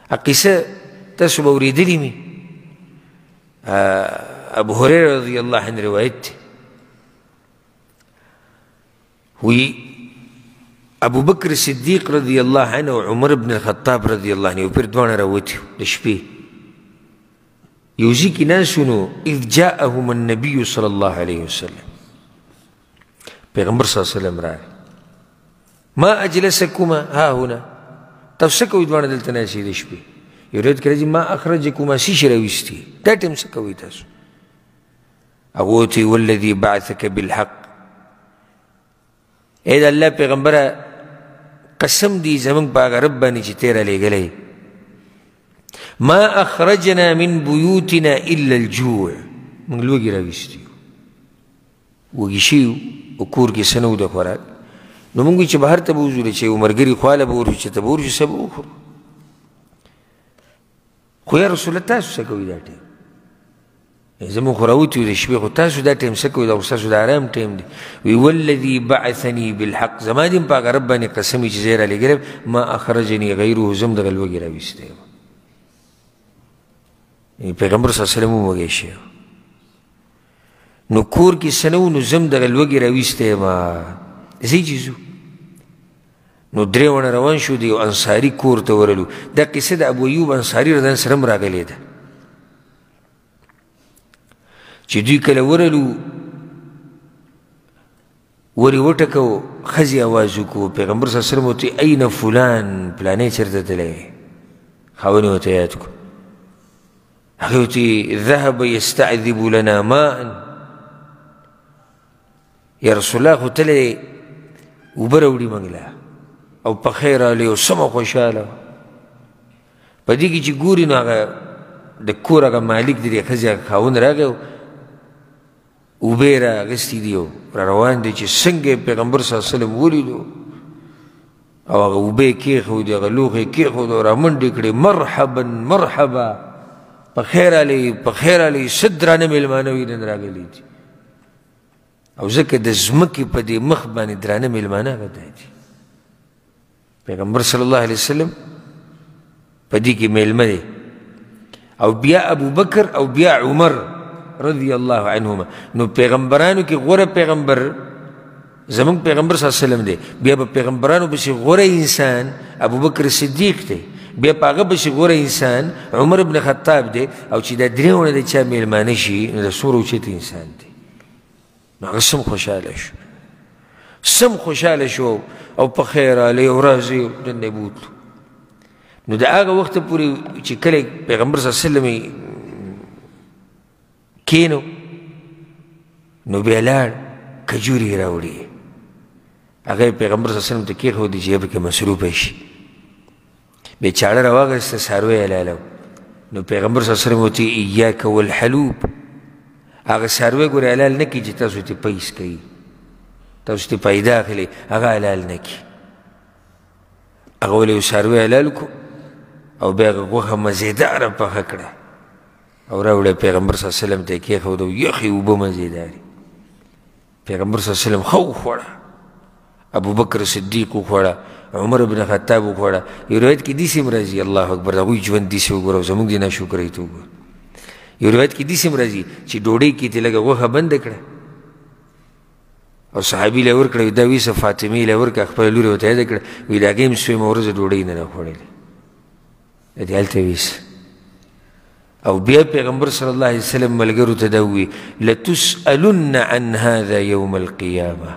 قصه تاسو به اورېدلې مې ابو هريره رضی الله عنه روایت دی وی ابو بکر صدیق رضی الله عنه او عمر بن الخطاب رضی الله عنه پر دواړه راوتي د شپې یو ځای کې ناست نو اذ جاءهم النبي صلی الله علیه وسلم پیغمبر صلی الله علیه وسلم راغی ما اجلسکما ها هنا تاسو څه کوئ دواړه دلته ناستې د شپې یو روایت کې راځي ما اخرجکما څه شی راویستي دا ټایم څه کوئ تاسو هغه وتوی والذي بعثک بالحق اے د الله پیغمبره قسم دی زمونږ په هغه رب باندې چې تی رالیږلی ما اخرجنا من بیوتنا الا الجوع موږ لوږې راویستي یو وږي شوي یو او کور کې څه نه و د خوراک نو موږ وایي چې بهر ته به وځو چې یو ملګري خواله به ورشو چې ته به ورشو څه به وخورو خو یا رسول الله تاسو څه کوئ دا ټایم زمونږ خو راوتي یو د شپې خو تاسو دا ټایم څه کوئ دا خو ستاسو د ارام ټایم دی وی والذي بعثني بالحق زما دې په هغه رب باندې قسم وي چې زه یې رالیږلی ما اخرجني غیره زه هم دغه لوږې راویستی یم پیغمبر صلی الله علیه وسلم هم وږی شوی نو کور کې څه نه و نو زه هم دغه لوږې راویستی یم ځئ چې ځو نو درې ونه روان شو د یو انصاري کور ته ورلو دا قصه د ابو ایوب انصاري رضان سره هم راغلې ده چې دوی کله ورلو ورې وټکو ښځې اواز وکړو پیغمبر صلی الله علیه وسلم ورته این فلان پلانی چېرته تللی خاوند یې ورته یاد کړو هغې ورته ذهب یستعذب لنا ماء یا رسول الله خو تللی اوبه راوړي موږ له او پخی راغلی او سمه خوشحاله په دې کې چې ګوري نو هغه د کور هغه مالک د دې ښځې هغه خاوند راغی اوبه یې رااخیستې دي او را روان دی چې څنګه یې پیغمبر صلی الله علیه وسلم ولیدو او هغه اوبه یې کېښودې هغه لوښی یې کېښود او رامنډې کړې مرحبا مرحبا پخیر راغلی پخیر راغلی څه درانه مېلمانه وي نن راغلي دي او ځکه د ځمکې په دې مخ باندې درانه مېلمانه هغه دا دي پیغمبر صلی الله علیه وسلم په دې کې میلمه دی او بیا ابو بکر او بیا عمر رضی الله عنهما نو پیغمبرانو کې غوره پیغمبر زمونږ پیغمبر صلی الله علیه وسلم دی بیا به پیغمبرانو پسې غوره انسان ابو بکر صدیق دی بیا په هغه پسې غوره انسان عمر بن خطاب دی او چې دا درېونه د چا میلمانه شي نو د څومره اوچت انسان دی نو هغه سم خوشحاله شو سم خوشحاله شو او په خیر راغلی او راځي دننه بوتلو نو د هغه وخته پورې چې کله پیغمبر صلی الله علیه وسلم کینو نو بیا لاړ کجوري یې راوړي هغه پیغمبر صلی الله علیه وسلم ته کېښودې چې پکې مصروفه شي بیا چاړه راواخېسته څاروی یې لاله نو پیغمبر صلی الله علیه وسلم ورته ایاک والحلوب هغه څاروی ګورې حلال نه کړي چې تاسو ترې پیس کوي تاسو ترې پیدا اخلئ هغه حلال نه کړي هغه ولې یو څاروی حلال کړو او بیا هغه غوښه مزېداره پخه کړه او راوړه پیغمبر صلی الله علیه وسلم ته یې کېښوده یخې اوبه مزېدارې پیغمبر صلی الله علیه وسلم ښه وخوړه ابو بکر صدیق وخوړه عمر بن خطاب وخوړه یو روایت کې داسې هم راځي الله اکبر د هغوی ژوند داسې وګوره او زموږ د ناشکرۍ ته وګوره یو روایت کې داسې هم راځي چې ډوډۍ کې ترې لږه غوښه بنده کړه او صحابي له یې ورکړه دا ویسه فاطمې له یې ورکړه خپله لور یې ورته یاده کړه ویل هغې هم سویمه ورځ ډوډۍ نه ده خوړلې د دې هلته ویسه او بیا پیغمبر صلی الله علیه وسلم ملګرو ته دا ووایي لتسألن عن هذا یوم القیامه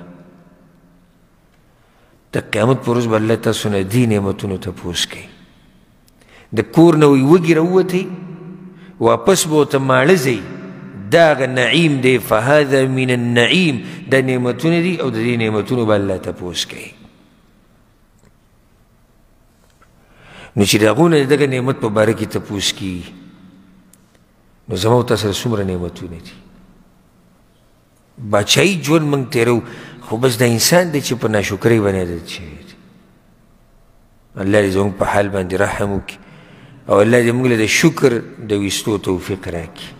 د قیامت په ورځ به الله تاسو نه دې نعمتونو تپوس کوي د کور نه وی وږي راووتی واپس به ورته ماړه ځئ دا هغه نعیم دی فهذا من النعیم دا نعمتونه دي او د دې نعمتونو به الله تپوس کوي نو چې د هغو نه دغه نعمت په باره کې تپوس کېږي نو زما او تا سره څومره نعمتونه دي باچایي ژوند موږ تېرو خو بس دا انسان دی چې په ناشکرۍ باندې عادت شوی دی الله دې زموږ په حال باندې رحم وکړي او الله دې موږ له د شکر د ویستو توفیق راکړي